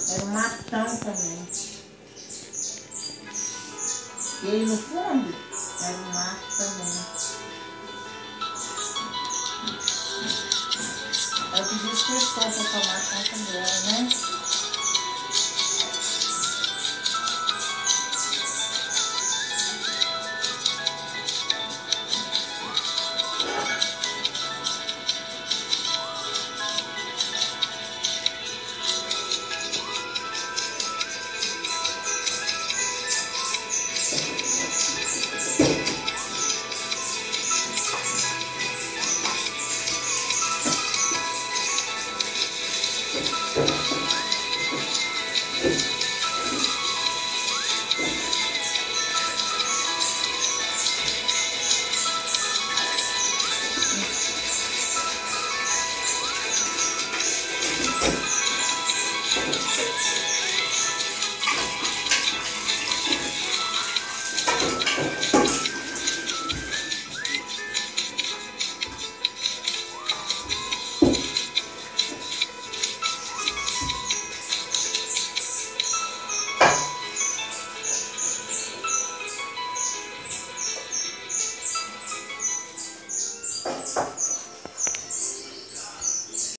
Era um matão também. E aí no fundo era um mato também. Eu pedi as pessoas para tomar conta dela, né?